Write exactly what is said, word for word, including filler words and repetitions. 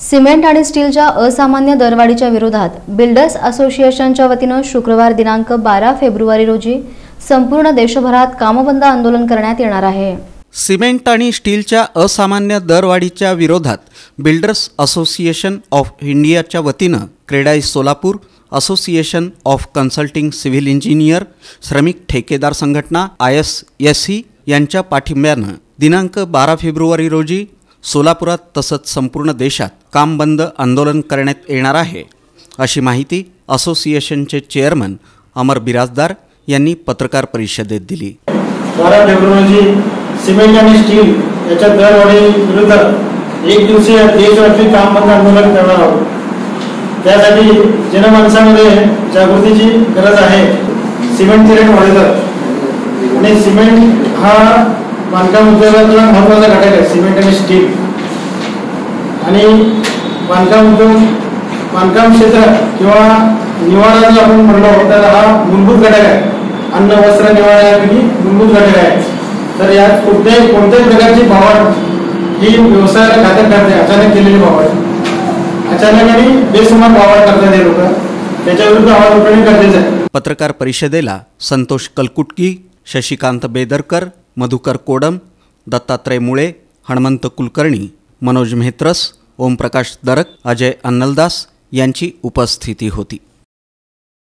Cement आणि स्टीलच्या असामान्य दरवाढीच्या विरोधात बिल्डर्स असोसिएशनच्या वतीने शुक्रवार दिनांक बारा फेब्रुवारी रोजी संपूर्ण देशभरात कामबंद आंदोलन करण्यात येणार आहे। सिमेंट आणि स्टीलच्या असामान्य दरवाढीच्या विरोधात बिल्डर्स असोसिएशन ऑफ इंडियाच्या वतीने CREDAI Solapur, association of consulting civil engineer, श्रमिक ठेकेदार संघटना आय एस एस सी यांच्या पाठिंब्याने दिनांक बारा फेब्रुवारी रोजी सोलापुरात तसंच संपूर्ण देशात काम बंद आंदोलन करण्यात येणार आहे, अशी माहिती असोसिएशनचे चेअरमन अमर बिराजदार यांनी पत्रकार परिषदेत दिली। बारा फेब्रुवारी सिमेंट आणि स्टील याच्या दरवाढी विरोधात एक दिवसीय देशव्यापी काम बंद आंदोलन करणार आहोत। त्यासाठी जनमानसामध्ये जागृतीची गरज आहे। सिमेंटचे रेट वाढतात आणि सिमेंट हा बांधकाम उद्योगातला महत्त्वाचा घटक आहे। सिमेंट आणि स्टील आणि बांधकाम उद्योग बांधकाम क्षेत्र किंवा निवारा जर आपण म्हणलो तर हा मूलभूत घटक आहे। अन्न वस्त्र निवारा ही मूलभूत घटक आहे। तर यात कोणत्याही कोणत्याही प्रकारची भाववाढ ही व्यवसायाला घातक ठरते। अचानक केलेली भाववाढ अचानक आणि बेसुमार भाववाढ करतात हे लोक, त्याच्याविरुद्ध आवाज उठवणे गरजेचे आहे। पत्रकार परिषदेला संतोष कलकुटकी, शशिकांत बेदरकर, मधुकर कोडम, दत्तात्रय मुळे, हनुमंत कुलकर्णी, मनोज मेहत्रस, ओमप्रकाश दरक, अजय अन्नलदास यांची उपस्थिती होती।